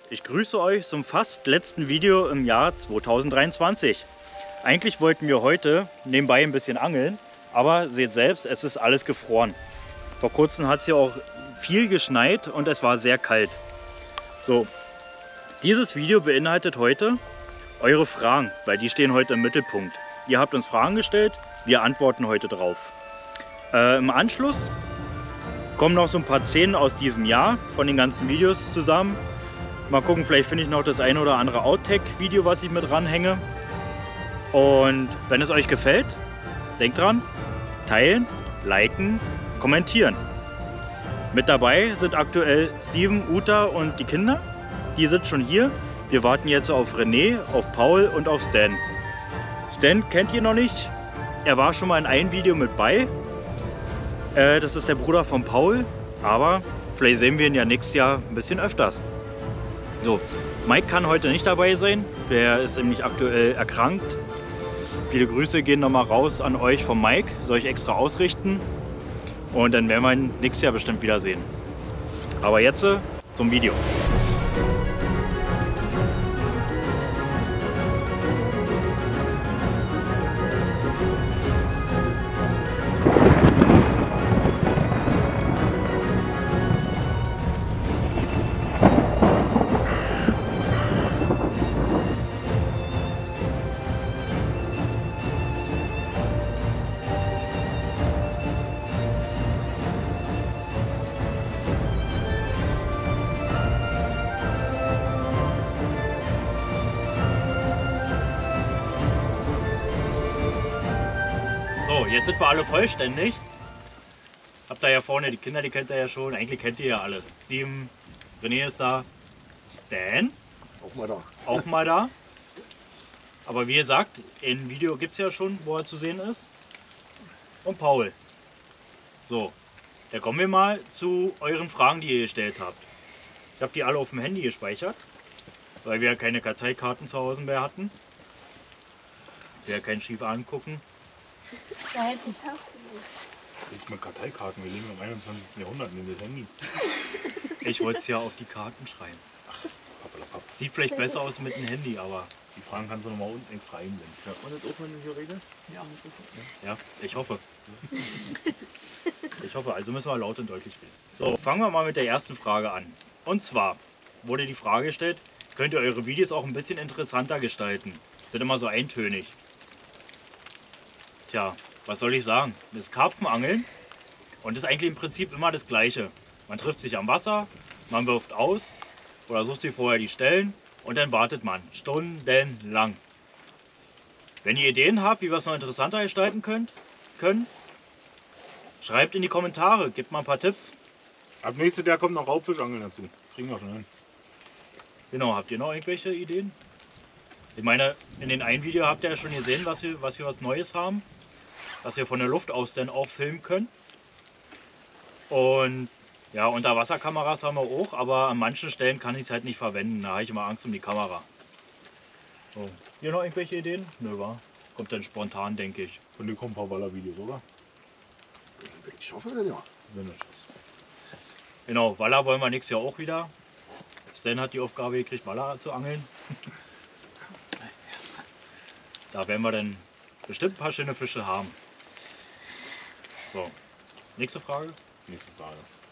ich grüße euch zum fast letzten Video im Jahr 2023. Eigentlich wollten wir heute nebenbei ein bisschen angeln, aber seht selbst, es ist alles gefroren. Vor kurzem hat es ja auch viel geschneit und es war sehr kalt. So, dieses Video beinhaltet heute eure Fragen, weil die stehen heute im Mittelpunkt. Ihr habt uns Fragen gestellt, wir antworten heute drauf. Im Anschluss kommen noch so ein paar Szenen aus diesem Jahr von den ganzen Videos zusammen. Mal gucken, vielleicht finde ich noch das eine oder andere Outtake-Video, was ich mit ranhänge. Und wenn es euch gefällt, denkt dran, teilen, liken, kommentieren. Mit dabei sind aktuell Steven, Uta und die Kinder. Die sind schon hier. Wir warten jetzt auf René, auf Paul und auf Stan. Stan kennt ihr noch nicht. Er war schon mal in einem Video mit bei. Das ist der Bruder von Paul, aber vielleicht sehen wir ihn ja nächstes Jahr ein bisschen öfters. So, Mike kann heute nicht dabei sein, der ist nämlich aktuell erkrankt. Viele Grüße gehen nochmal raus an euch von Mike, soll ich extra ausrichten. Und dann werden wir ihn nächstes Jahr bestimmt wiedersehen. Aber jetzt zum Video. Jetzt sind wir alle vollständig. Habt ihr ja vorne die Kinder, die kennt ihr ja schon. Eigentlich kennt ihr ja alle. Steven, René ist da. Stan. Auch mal da. Auch mal da. Aber wie gesagt, ein Video gibt es ja schon, wo er zu sehen ist. Und Paul. So, da kommen wir mal zu euren Fragen, die ihr gestellt habt. Ich habe die alle auf dem Handy gespeichert, weil wir ja keine Karteikarten zu Hause mehr hatten. Wir ja keinen schief angucken. Da hätten Jetzt mit Karteikarten, wir leben im 21. Jahrhundert in das Handy. Ich wollte es ja auf die Karten schreiben. Pappelapapp. Sieht vielleicht besser aus mit dem Handy, aber Die Fragen kannst du nochmal unten extra einblenden. ja. Und das auch mal hier regeln? Ja, ich hoffe. Ich hoffe, also müssen wir laut und deutlich reden. So, fangen wir mal mit der ersten Frage an. Und zwar wurde die Frage gestellt, könnt ihr eure Videos auch ein bisschen interessanter gestalten? Sind immer so eintönig. Tja, was soll ich sagen? Das ist Karpfenangeln und ist eigentlich im Prinzip immer das Gleiche. Man trifft sich am Wasser, man wirft aus oder sucht sich vorher die Stellen und dann wartet man stundenlang. Wenn ihr Ideen habt, wie wir es noch interessanter gestalten können, schreibt in die Kommentare, gebt mal ein paar Tipps. Ab nächstes Jahr kommt noch Raubfischangeln dazu. Kriegen wir schon hin. Genau, habt ihr noch irgendwelche Ideen? Ich meine, in den einen Video habt ihr ja schon gesehen, was wir was Neues haben. Dass wir von der Luft aus dann auch filmen können. Und ja, Unterwasserkameras haben wir auch, aber an manchen Stellen kann ich es halt nicht verwenden. Da habe ich immer Angst um die Kamera. So. Hier noch irgendwelche Ideen? Nö, war. Kommt dann spontan, denke ich. Von dir kommen ein paar Waller-Videos, oder? Ich hoffe, dann ja. Wenn du schaffst. Genau, Waller wollen wir nächstes Jahr auch wieder. Stan hat die Aufgabe gekriegt, Waller zu angeln. Da werden wir dann bestimmt ein paar schöne Fische haben. So, nächste Frage. Nächste Frage.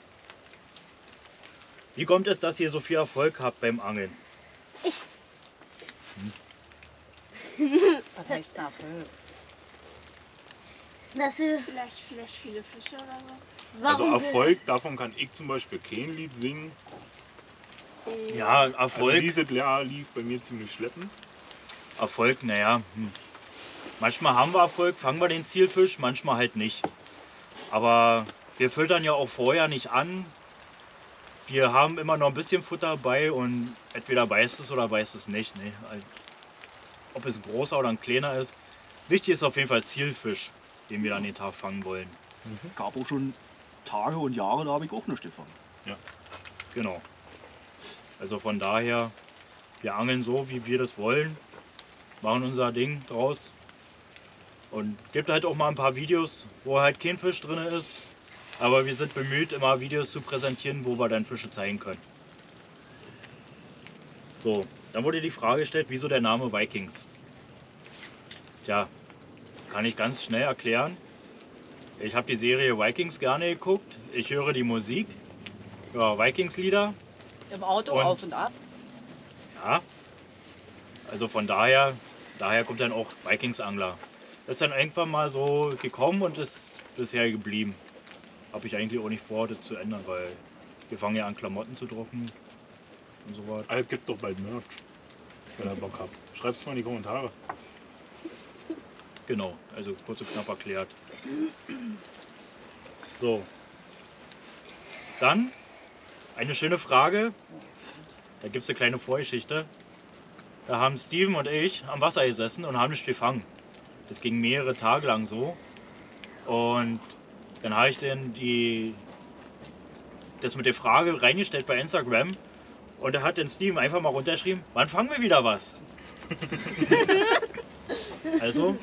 Wie kommt es, dass ihr so viel Erfolg habt beim Angeln? Was heißt Erfolg? Dass du Vielleicht viele Fische oder so? Also warum Erfolg, davon kann ich zum Beispiel kein Lied singen. Ja, Erfolg. Also dieses Jahr lief bei mir ziemlich schleppend. Erfolg, naja. Manchmal haben wir Erfolg, fangen wir den Zielfisch, manchmal halt nicht. Aber wir filtern ja auch vorher nicht an. Wir haben immer noch ein bisschen Futter bei und entweder beißt es oder beißt es nicht. Ne? Ob es ein großer oder ein kleiner ist. Wichtig ist auf jeden Fall Zielfisch, den wir an den Tag fangen wollen. Gab auch schon Tage und Jahre, da habe ich auch nichts gefangen. Genau. Also von daher, wir angeln so, wie wir das wollen, machen unser Ding draus. Und gibt halt auch mal ein paar Videos, wo halt kein Fisch drin ist. Aber wir sind bemüht, immer Videos zu präsentieren, wo wir dann Fische zeigen können. So, dann wurde die Frage gestellt, wieso der Name Vikings? Tja, kann ich ganz schnell erklären. Ich habe die Serie Vikings gerne geguckt. Ich höre die Musik, ja, Vikings-Lieder. Im Auto Und- auf und ab. Ja, also von daher kommt dann auch Vikings-Angler. Das ist dann irgendwann mal so gekommen und ist bisher geblieben. Habe ich eigentlich auch nicht vor, das zu ändern, weil wir fangen ja an, Klamotten zu drucken und so weiter. Es gibt doch bald Merch, wenn ihr Bock habt. Schreibt es mal in die Kommentare. Genau, also kurz und knapp erklärt. So, dann eine schöne Frage. Da gibt es eine kleine Vorgeschichte. Da haben Steven und ich am Wasser gesessen und haben nicht gefangen. Das ging mehrere Tage lang so. Und dann habe ich dann das mit der Frage reingestellt bei Instagram. Und da hat dann Steven einfach mal runtergeschrieben, wann fangen wir wieder was? Also,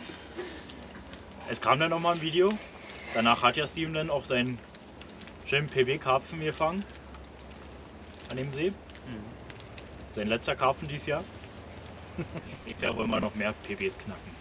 es kam dann nochmal ein Video. Danach hat ja Steven dann auch seinen schönen PB-Karpfen gefangen. An dem See. Sein letzter Karpfen dieses Jahr. Ich sehe aber immer noch mehr PBs knacken.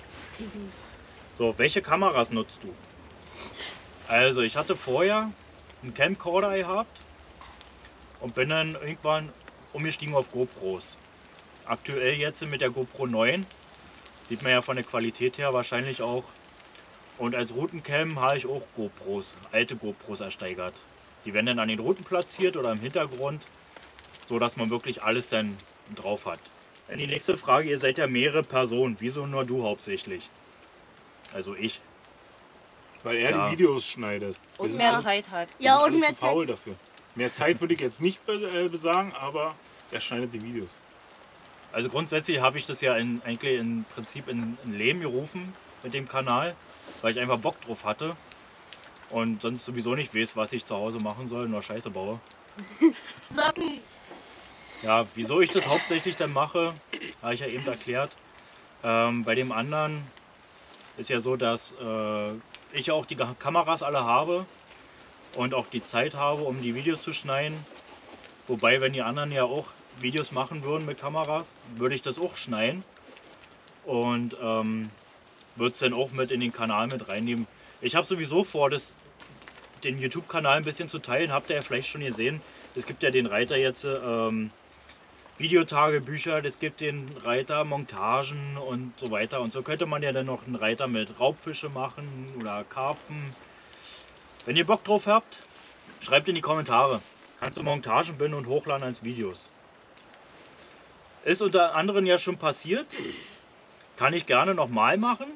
So, welche Kameras nutzt du? Also, ich hatte vorher einen Camcorder gehabt und bin dann irgendwann umgestiegen auf GoPros. Aktuell jetzt mit der GoPro 9. Sieht man ja von der Qualität her wahrscheinlich auch. Und als Routencam habe ich auch GoPros, alte GoPros ersteigert. Die werden dann an den Routen platziert oder im Hintergrund, so dass man wirklich alles dann drauf hat. Dann die nächste Frage, ihr seid ja mehrere Personen, wieso nur du hauptsächlich? Also ich. Weil er Ja. die Videos schneidet. Wir Und sind mehr alle- Zeit hat. wir Ja, sind und alle mehr zu faul Zeit. dafür. Mehr Zeit würde ich jetzt nicht besagen, aber er schneidet die Videos. Also grundsätzlich habe ich das ja eigentlich im Prinzip in Leben gerufen mit dem Kanal, weil ich einfach Bock drauf hatte und sonst sowieso nicht weiß, was ich zu Hause machen soll, nur Scheiße baue. Socken. Ja, wieso ich das hauptsächlich dann mache, habe ich ja eben erklärt. Bei dem anderen ist ja so, dass ich auch die Kameras alle habe und auch die Zeit habe, um die Videos zu schneiden. Wobei, wenn die anderen ja auch Videos machen würden mit Kameras, würde ich das auch schneiden und würde es dann auch mit in den Kanal mit reinnehmen. Ich habe sowieso vor, den YouTube-Kanal ein bisschen zu teilen. Habt ihr ja vielleicht schon gesehen. Es gibt ja den Reiter jetzt Videotagebücher, es gibt den Reiter Montagen und so weiter. Und so könnte man ja dann noch einen Reiter mit Raubfische machen oder Karpfen. Wenn ihr Bock drauf habt, schreibt in die Kommentare. Kannst du Montagen binden und hochladen als Videos. Ist unter anderem ja schon passiert. Kann ich gerne nochmal machen.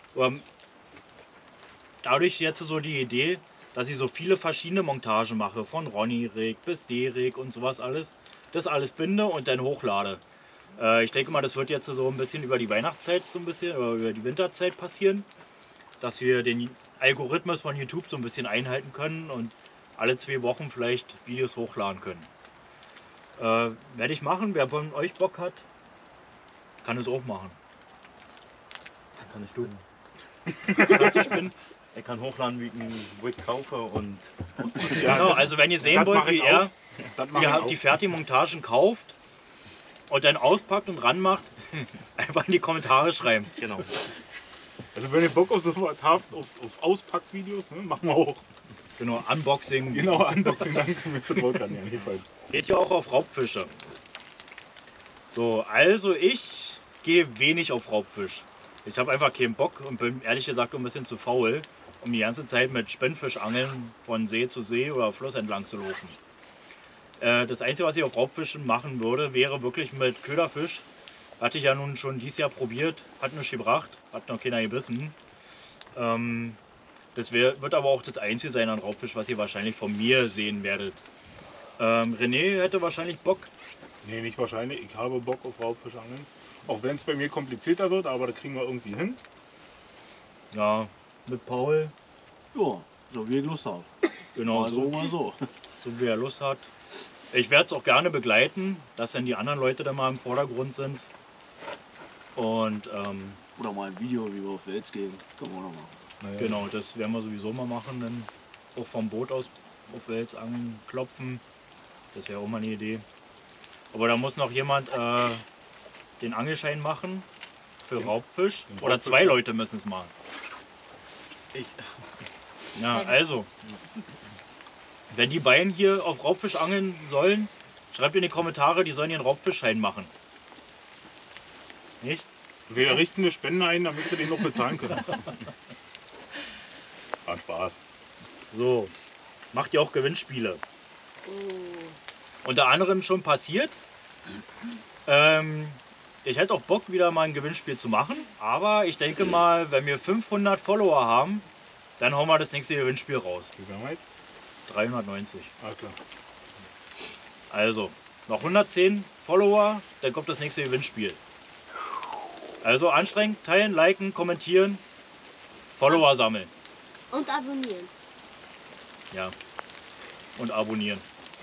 Dadurch jetzt so die Idee, dass ich so viele verschiedene Montagen mache. Von Ronny-Rig bis D-Rig und sowas alles. Das alles binde und dann hochlade. Ich denke mal, das wird jetzt so ein bisschen über die Weihnachtszeit so ein bisschen oder über die Winterzeit passieren. Dass wir den Algorithmus von YouTube so ein bisschen einhalten können und alle 2 Wochen vielleicht Videos hochladen können. Werde ich machen. Wer von euch Bock hat, kann es auch machen. Kann ich tun. Kannst du spinnen? Er kann hochladen, wie ich einen Wick kaufe und Genau, also wenn ihr sehen das wollt, mach wie ich er auch. Das mache ich auch. die fertigen Montagen kauft und dann auspackt und ranmacht, einfach in die Kommentare schreiben. genau. Also wenn ihr Bock auf sowas habt, auf Auspackvideos, ne, machen wir auch. Genau, Unboxing. Genau, Unboxing, dann müsst ihr dann ja nicht falsch. Geht ja auch auf Raubfische. So, also ich gehe wenig auf Raubfisch. Ich habe einfach keinen Bock und bin ehrlich gesagt ein bisschen zu faul, um die ganze Zeit mit Spinnfischangeln von See zu See oder Fluss entlang zu laufen. Das Einzige, was ich auf Raubfischen machen würde, wäre wirklich mit Köderfisch. Hatte ich ja nun schon dieses Jahr probiert, hat nichts gebracht, hat noch keiner gebissen. Das wird aber auch das Einzige sein an Raubfisch, was ihr wahrscheinlich von mir sehen werdet. René hätte wahrscheinlich Bock. Nee, nicht wahrscheinlich. Ich habe Bock auf Raubfischangeln. Auch wenn es bei mir komplizierter wird, aber da kriegen wir irgendwie hin. Ja, mit Paul. Ja, so wie ich Lust habe. Genau, Mal so, mal so. so wie er Lust hat. Ich werde es auch gerne begleiten, dass dann die anderen Leute da mal im Vordergrund sind. Und Oder mal ein Video, wie wir auf Wels gehen. Können wir auch noch machen. genau, das werden wir sowieso mal machen. Dann auch vom Boot aus auf Wels angeln, klopfen. Das wäre auch mal eine Idee. Aber da muss noch jemand den Angelschein machen für Raubfisch. Den Oder Raubfisch, 2 ja. Leute müssen es machen. Ich. Ja, also. Wenn die beiden hier auf Raubfisch angeln sollen, schreibt in die Kommentare, die sollen ihren Raubfischschein machen. Nicht? Wir richten eine Spende ein, damit wir den noch bezahlen können. Hat Spaß. So. Macht ihr auch Gewinnspiele? Oh. Unter anderem schon passiert. Ich hätte auch Bock, wieder mal ein Gewinnspiel zu machen. Aber ich denke mal, wenn wir 500 Follower haben, dann hauen wir das nächste Gewinnspiel raus. Wie viel haben wir jetzt? 390. Ah, klar. Also, noch 110 Follower, dann kommt das nächste Gewinnspiel. Also anstrengend, teilen, liken, kommentieren, Follower sammeln. Und abonnieren. Ja. Und abonnieren.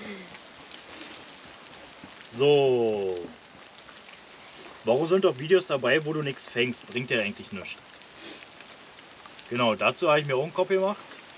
So. Warum sind doch Videos dabei, wo du nichts fängst? Bringt dir eigentlich nichts. Genau, dazu habe ich mir auch einen Kopf gemacht.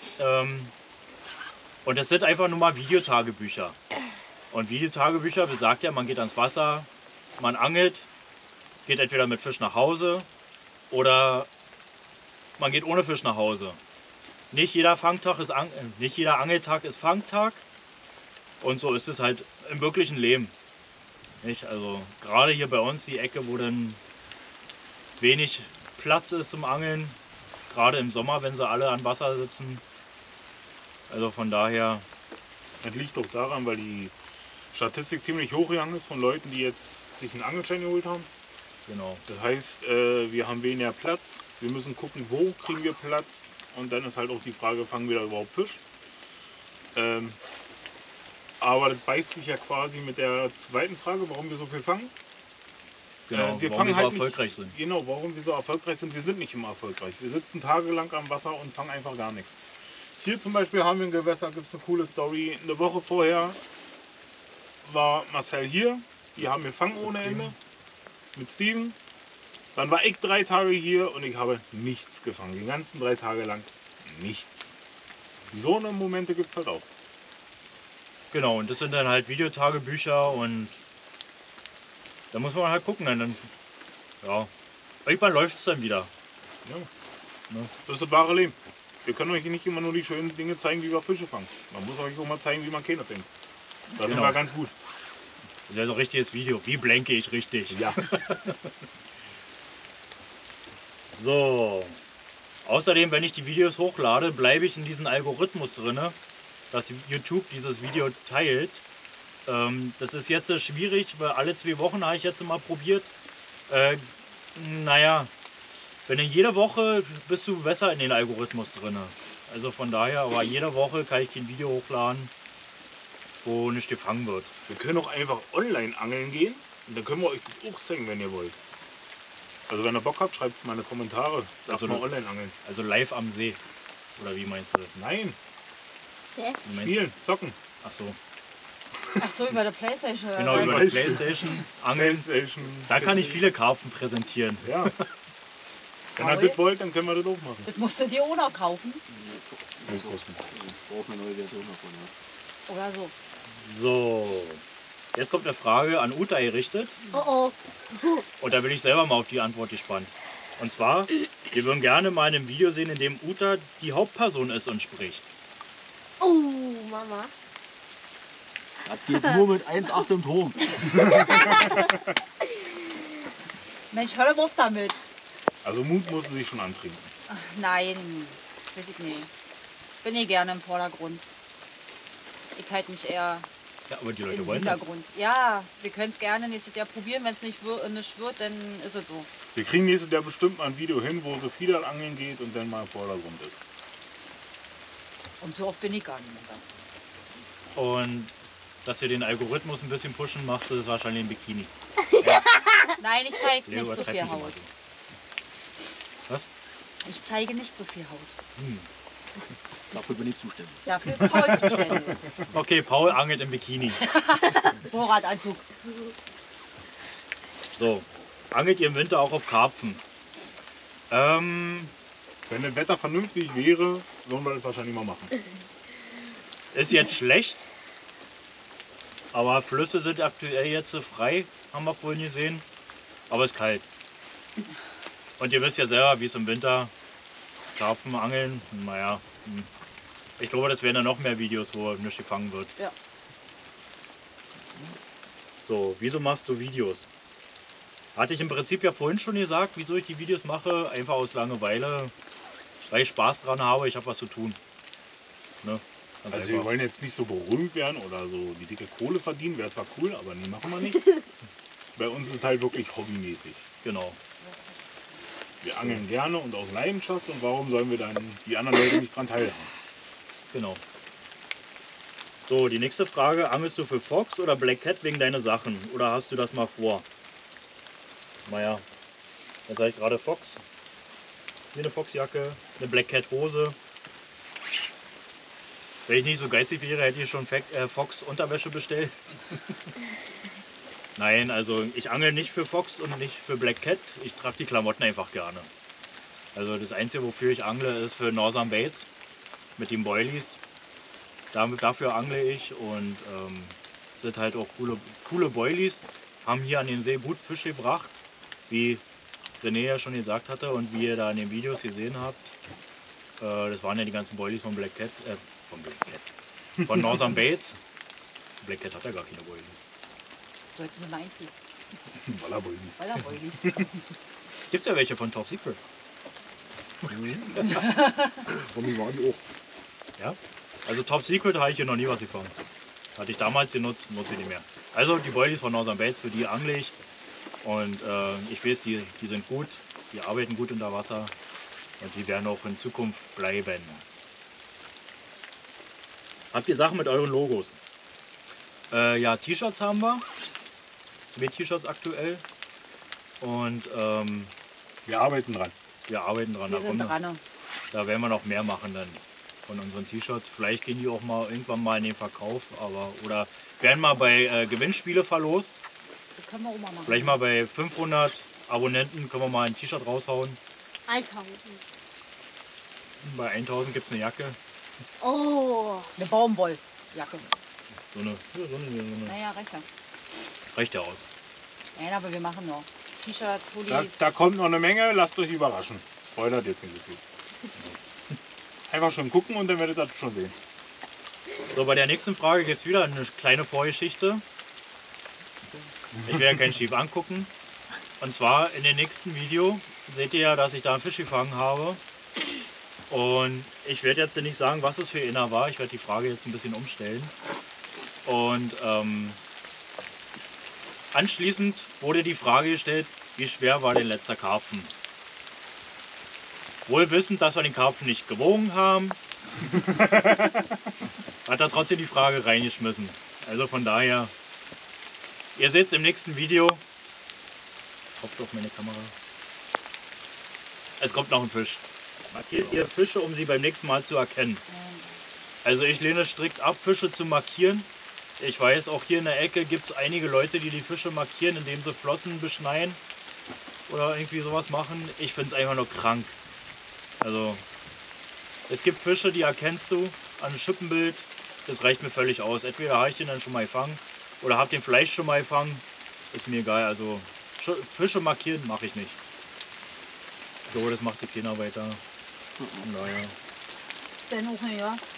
Und das sind einfach nur mal Videotagebücher. Und Videotagebücher besagt ja, man geht ans Wasser, man angelt, geht entweder mit Fisch nach Hause oder man geht ohne Fisch nach Hause. Nicht jeder nicht jeder Angeltag ist Fangtag. Und so ist es halt im wirklichen Leben. Nicht? Also gerade hier bei uns die Ecke, wo dann wenig Platz ist zum Angeln. Gerade im Sommer, wenn sie alle an Wasser sitzen. Also von daher. Das liegt doch daran, weil die Statistik ziemlich hochgegangen ist von Leuten, die jetzt sich einen Angelschein geholt haben. Genau. Das heißt, wir haben weniger Platz. Wir müssen gucken, wo kriegen wir Platz. Und dann ist halt auch die Frage, fangen wir da überhaupt Fisch? Aber das beißt sich ja quasi mit der zweiten Frage, warum wir so viel fangen. Genau, wir warum fangen wir so halt erfolgreich nicht, sind. Genau, warum wir so erfolgreich sind. Wir sind nicht immer erfolgreich. Wir sitzen tagelang am Wasser und fangen einfach gar nichts. Hier zum Beispiel haben wir ein Gewässer, gibt es eine coole Story. Eine Woche vorher war Marcel hier. Die haben gefangen ohne Ende. Mit Steven. Dann war ich 3 Tage hier und ich habe nichts gefangen. Die ganzen 3 Tage lang nichts. So eine Momente gibt es halt auch. Genau, und das sind dann halt Videotagebücher und da muss man halt gucken. Dann ja, irgendwann läuft es dann wieder. Ja. Ne? Das ist das wahre Leben. Wir können euch nicht immer nur die schönen Dinge zeigen, wie wir Fische fangen. Man muss euch auch mal zeigen, wie man keine fängt. Da sind Genau. wir ganz gut. Das ist ja so ein richtiges Video. Wie blenke ich richtig? Ja. So. Außerdem, wenn ich die Videos hochlade, bleibe ich in diesem Algorithmus drin, dass YouTube dieses Video teilt. Das ist jetzt schwierig, weil alle 2 Wochen habe ich jetzt mal probiert. Naja, wenn in jede Woche bist du besser in den Algorithmus drin. Also von daher, aber jede Woche kann ich ein Video hochladen, wo nicht gefangen wird. Wir können auch einfach online angeln gehen. Und dann können wir euch das auch zeigen, wenn ihr wollt. Also wenn ihr Bock habt, schreibt es mal in die Kommentare. Sagt Also mal online angeln. Also live am See. Oder wie meinst du das? Nein, Wie meinst du? spielen, zocken. Ach so. Ach so, über der Playstation. oder Genau, so. über die Playstation angeln. PlayStation, Da kann ich PC. viele Karpfen präsentieren. Ja. Wenn ihr Paul? das wollt, dann können wir das auch machen. Das musst du dir auch noch kaufen. Ich brauche eine neue Version davon. Ja. Oder so. So. Jetzt kommt eine Frage an Uta gerichtet. Oh oh. Und da bin ich selber mal auf die Antwort gespannt. Und zwar, wir würden gerne mal in einem Video sehen, in dem Uta die Hauptperson ist und spricht. Oh, Mama. Das geht nur mit 1,8 im Turm. Mensch, hör doch auf damit. Also Mut muss sie sich schon antrinken. Ach, nein, weiß ich nicht. Bin ich gerne im Vordergrund. Ich halte mich eher Ja, aber die Leute im wollen das. Hintergrund. Ja, wir können es gerne nächstes Jahr probieren. Wenn es nicht wird, dann ist es so. Wir kriegen nächstes Jahr bestimmt mal ein Video hin, wo so viel angeln geht und dann mal im Vordergrund ist. Und so oft bin ich gar nicht mehr da. Und dass wir den Algorithmus ein bisschen pushen, macht es wahrscheinlich ein Bikini. Nein, ich zeige Leo nicht so übertreibt viel nicht immer Haut. so. Was? Ich zeige nicht so viel Haut. Hm. Dafür bin ich zuständig. Dafür ist Paul zuständig. Okay, Paul angelt im Bikini. Vorratanzug. So, angelt ihr im Winter auch auf Karpfen? Wenn das Wetter vernünftig wäre, würden wir das wahrscheinlich mal machen. Ist jetzt schlecht, Aber Flüsse sind aktuell jetzt frei, haben wir vorhin gesehen. Aber es ist kalt. Und ihr wisst ja selber, wie es im Winter Karpfen angeln. Naja, ich glaube, das werden dann noch mehr Videos, wo nichts gefangen wird. Ja. So, wieso machst du Videos? Hatte ich im Prinzip ja vorhin schon gesagt, wieso ich die Videos mache. Einfach aus Langeweile, weil ich Spaß dran habe, ich habe was zu tun. Ne? Ganz Also einfach. wir wollen jetzt nicht so berühmt werden oder so die dicke Kohle verdienen, wäre zwar cool, aber nee, machen wir nicht. Bei uns ist es halt wirklich hobbymäßig. Genau. Wir angeln gerne und aus Leidenschaft und warum sollen wir dann die anderen Leute nicht dran teilhaben? Genau. So, die nächste Frage. Angelst du für Fox oder Black Cat wegen deiner Sachen? Oder hast du das mal vor? Naja, jetzt habe ich gerade Fox. Hier eine Foxjacke, eine Black Cat Hose. Wenn ich nicht so geizig wäre, hätte ich schon Fox Unterwäsche bestellt. Nein, also ich angel nicht für Fox und nicht für Black Cat. Ich trage die Klamotten einfach gerne. Also das Einzige, wofür ich angle, ist für Northern Baits mit den Boilies. Dafür angle ich und sind halt auch coole Boilies. Haben hier an dem See gut Fisch gebracht, wie René ja schon gesagt hatte und wie ihr da in den Videos gesehen habt. Das waren ja die ganzen Boilies von Black Cat, von Northern Baits. Black Cat hat ja gar keine Boilies. Sollten sie mal einfügen. Wallerboilies. Weil er wohl liest. Gibt es ja welche von Top Secret. Und die waren auch. Ja? Also Top Secret habe ich hier noch nie was gefangen. Hatte ich damals genutzt, nutze ich nicht mehr. Also die Boilies von Northern Baits, für die angle ich. Und ich weiß, die sind gut, die arbeiten gut unter Wasser. Und die werden auch in Zukunft bleiben. Habt ihr Sachen mit euren Logos? Ja, T-Shirts haben wir. 2 T-Shirts aktuell. Und Wir arbeiten dran. wir arbeiten dran. Wir sind dran. Da werden wir noch mehr machen dann von unseren T-Shirts. Vielleicht gehen die auch mal irgendwann mal in den Verkauf, aber oder werden mal bei Gewinnspiele verlost. Das können wir auch mal machen. Vielleicht mal bei 500 Abonnenten können wir mal ein T-Shirt raushauen. 1000. Bei 1000 gibt es eine Jacke. Oh. Eine Baumwolljacke. So eine. Naja, reicht ja. Reicht ja aus. Nein, aber wir machen noch T-Shirts, Da, Hoodies. da kommt noch eine Menge, lasst euch überraschen. Spoilert jetzt nicht so viel. Einfach schon gucken und dann werdet ihr das schon sehen. So, bei der nächsten Frage gibt es wieder eine kleine Vorgeschichte. Ich werde ja kein Schief angucken. Und zwar in dem nächsten Video seht ihr ja, dass ich da einen Fisch gefangen habe. Und ich werde jetzt nicht sagen, was es für einer war. Ich werde die Frage jetzt ein bisschen umstellen. Und anschließend wurde die Frage gestellt, wie schwer war denn letzter Karpfen? Wohl wissend, dass wir den Karpfen nicht gewogen haben, hat er trotzdem die Frage reingeschmissen. Also von daher, ihr seht es im nächsten Video. Hofft auf meine Kamera. Es kommt noch ein Fisch. Markiert ihr Fische, um sie beim nächsten Mal zu erkennen. Also ich lehne strikt ab, Fische zu markieren. Ich weiß, auch hier in der Ecke gibt es einige Leute, die die Fische markieren, indem sie Flossen beschneien oder irgendwie sowas machen. Ich finde es einfach nur krank. Also es gibt Fische, die erkennst du an einem Schippenbild. Das reicht mir völlig aus. Entweder habe ich den dann schon mal gefangen oder habe den Fleisch schon mal gefangen. Ist mir egal. Also Fische markieren mache ich nicht. So, das macht die Kinder weiter. Naja. Dann auch nicht, ja.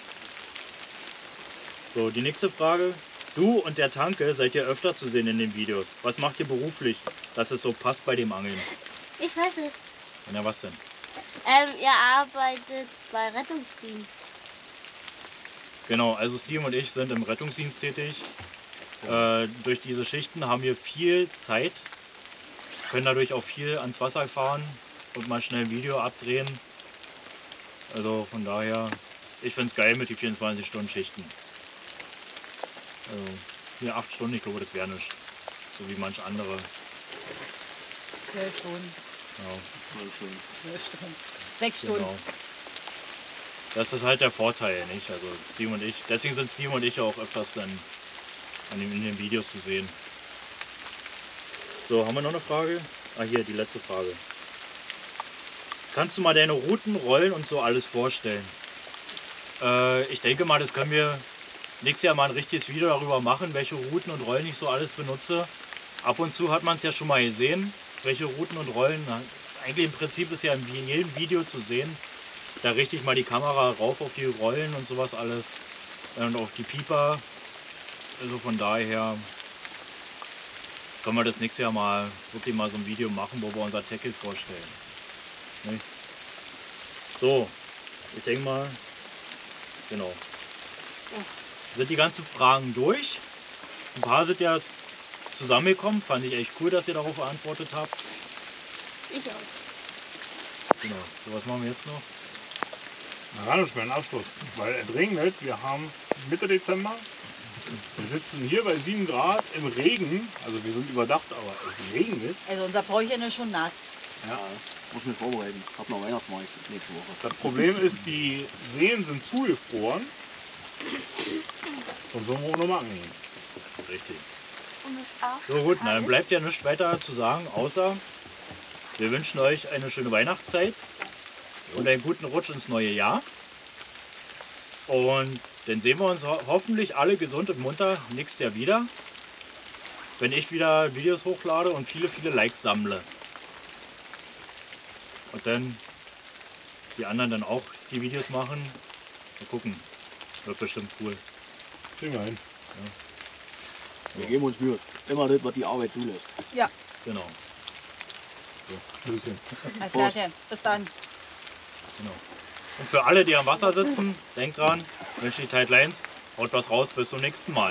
So, die nächste Frage. Du und der Tanke seid ihr öfter zu sehen in den Videos. Was macht ihr beruflich, dass es so passt bei dem Angeln? Ich weiß es. Na, was denn? Ihr arbeitet bei Rettungsdienst. Genau, also Steven und ich sind im Rettungsdienst tätig. Durch diese Schichten haben wir viel Zeit, können dadurch auch viel ans Wasser fahren und mal schnell ein Video abdrehen. Also von daher, ich finde es geil mit den 24-Stunden-Schichten. Also hier 8 Stunden, ich glaube, das wäre nichts. So wie manche andere. 12 Stunden. Ja, 12 Stunden. 6 Stunden. genau. Das ist halt der Vorteil, nicht? Also Steven und ich, deswegen sind Steven und ich auch öfters dann in den Videos zu sehen. So, haben wir noch eine Frage? Ah, hier, die letzte Frage. Kannst du mal deine Routen, Rollen und so alles vorstellen? Ich denke mal, das können wir nächstes Jahr mal ein richtiges Video darüber machen, welche Routen und Rollen ich so alles benutze. Ab und zu hat man es ja schon mal gesehen, welche Routen und Rollen. Eigentlich im Prinzip ist ja in jedem Video zu sehen. Da richte ich mal die Kamera rauf auf die Rollen und sowas alles. Und auf die Pieper. Also von daher können wir das nächstes Jahr mal wirklich mal so ein Video machen, wo wir unser Tackle vorstellen. Nicht? So, ich denke mal, genau. Sind die ganzen Fragen durch. Ein paar sind ja zusammengekommen. Fand ich echt cool, dass ihr darauf geantwortet habt. Ich auch. Genau. So, was machen wir jetzt noch? Na, gar nicht mehr ein Abschluss, weil es regnet. Wir haben Mitte Dezember. Wir sitzen hier bei 7 Grad im Regen. Also wir sind überdacht, aber es regnet. Also unser Bräuchchen ist schon nass. Ja. Muss mich vorbereiten. Ich hab noch Weihnachtsmarkt nächste Woche. Das Problem ist, die Seen sind zugefroren. Sonst wollen wir auch nochmal angehen. Richtig. Und das auch. So gut, dann bleibt ja nichts weiter zu sagen, außer wir wünschen euch eine schöne Weihnachtszeit und einen guten Rutsch ins neue Jahr. Und dann sehen wir uns hoffentlich alle gesund und munter nächstes Jahr wieder, wenn ich wieder Videos hochlade und viele Likes sammle. Und dann die anderen dann auch die Videos machen. Mal gucken, wird bestimmt cool. Kriegen wir hin. Wir geben uns Mühe. Immer das, was die Arbeit zulässt. Ja, Genau, Stößchen. alles Klärchen. Bis dann. genau. Und für alle, die am Wasser sitzen, denkt dran, wünsche die Tight Lines, haut was raus, bis zum nächsten Mal.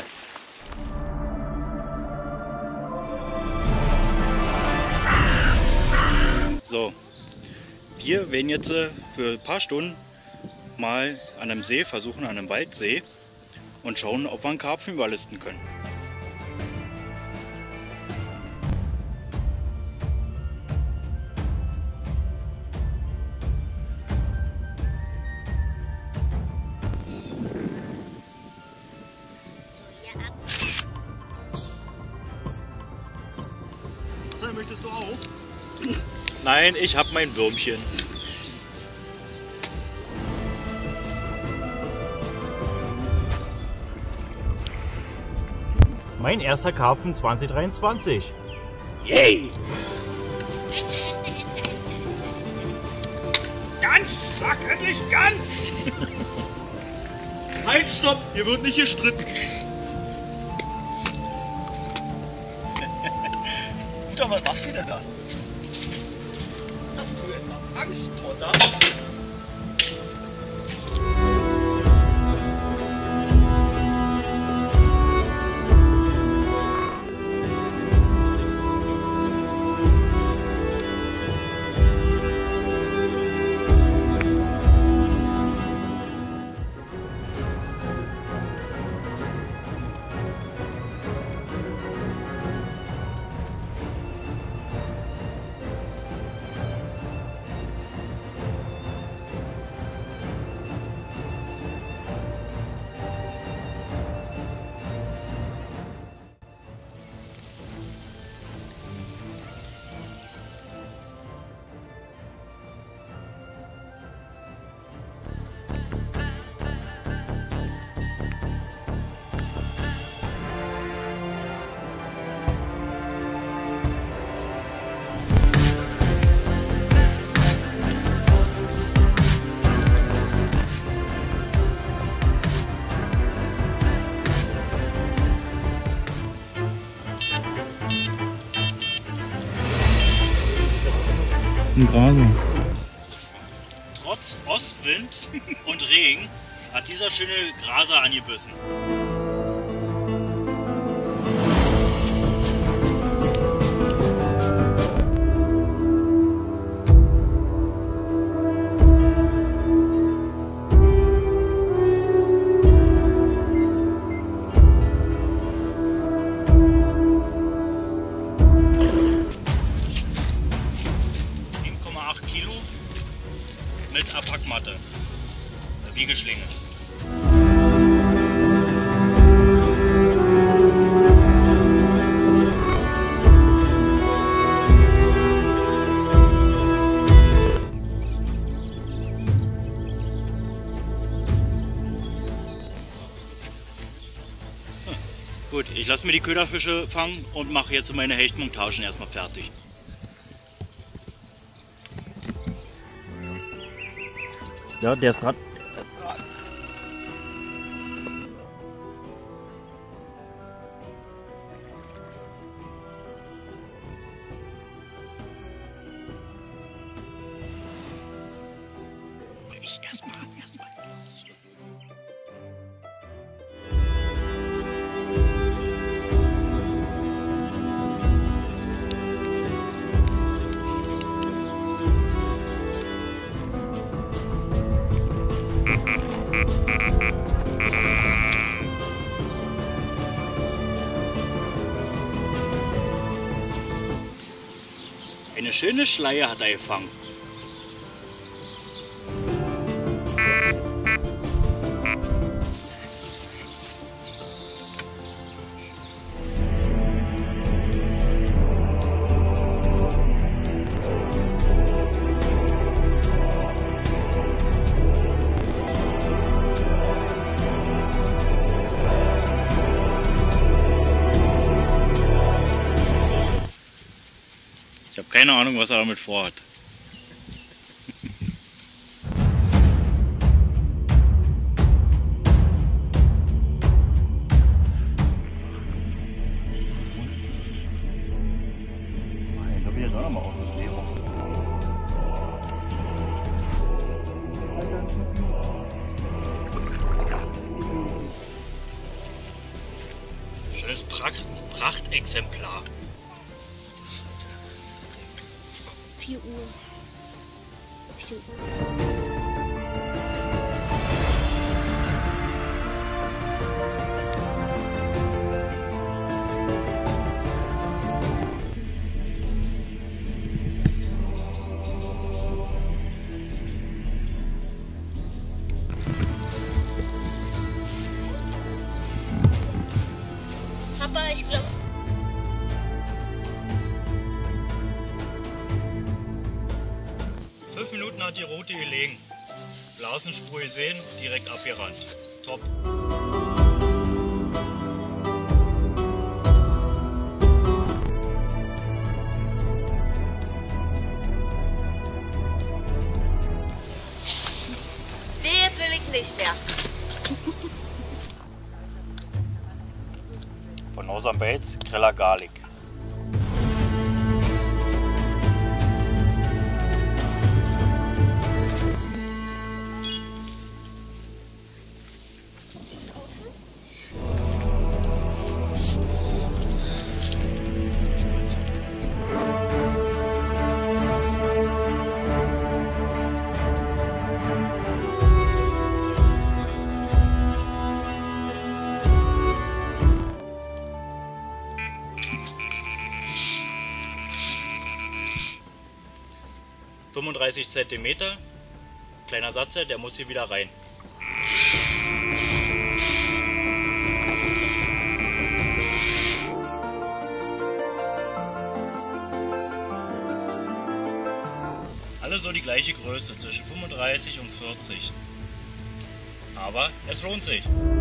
So, wir werden jetzt für ein paar Stunden mal an einem See versuchen, an einem Waldsee, und schauen, ob wir einen Karpfen überlisten können. Möchtest du auch? Nein, ich habe mein Würmchen. Mein erster Karpfen 2023. Yay! Ganz! Sag endlich ganz! Halt, stopp! Hier wird nicht gestritten. Mutter, was machst du denn da? Hast du etwa Angst, Potter? Ein Graser. Trotz Ostwind und Regen hat dieser schöne Graser angebissen. Mit Abpackmatte, Wiegeschlinge. erstmal die Köderfische fangen und mache jetzt meine Hechtmontagen erstmal fertig. Ja, der ist gerade. Erstmal. Eine schöne Schleie hat er gefangen. Ich habe keine Ahnung, was er damit vorhat. Da bin ich jetzt auch nochmal auf. Schönes Prachtexemplar. 4 Uhr. 4 Uhr. Papa, ich glaube. Minuten hat die Route gelegen. Blasenspur gesehen, direkt abgerannt. Top. Nee, jetzt will ich nicht mehr. Von Northern Bates, Griller Garlic. cm. Kleiner Satze, der muss hier wieder rein. Alle so die gleiche Größe, zwischen 35 und 40. Aber es lohnt sich.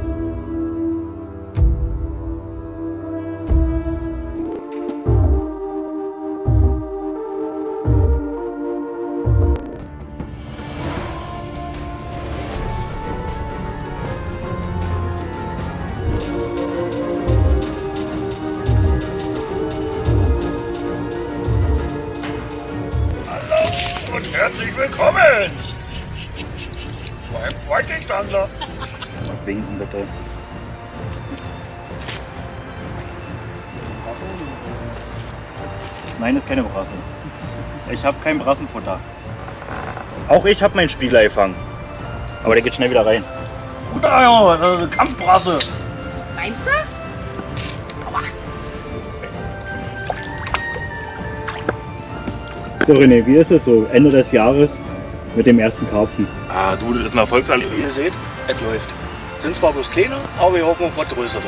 Herzlich willkommen beim Whitingsander. Winken bitte. Nein, ist keine Brasse. Ich habe kein Brassenfutter. Auch ich habe meinen Spiegler gefangen. Aber der geht schnell wieder rein. Gut, ja, das ist eine Kampfbrasse. Meinst du? So René, wie ist es so Ende des Jahres mit dem ersten Karpfen? Ah, du, das ist ein Erfolgserlebnis. Wie ihr seht, es läuft. Sind zwar bloß kleiner, aber wir hoffen auf was Größeres.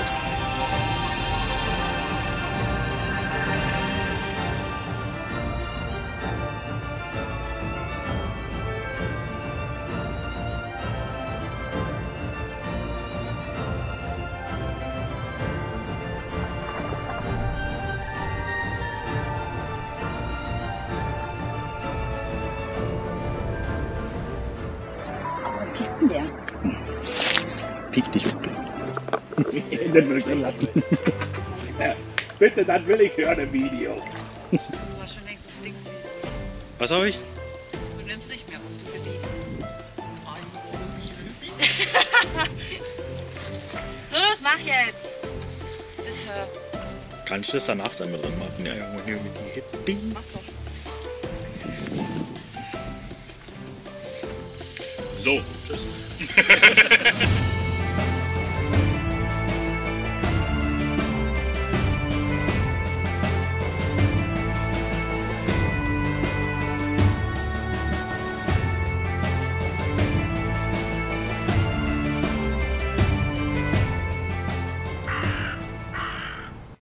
Ja. Piek dich. Das will ich drin lassen. Ja, bitte, dann will ich hören im Video. Du warst schon längst so fix. Was habe ich? Du nimmst nicht mehr auf, du Willi. So, los, mach jetzt. Bitte. Kann ich das danach dann mit drin machen? Ja, ja, Ding. Mach doch. So, tschüss.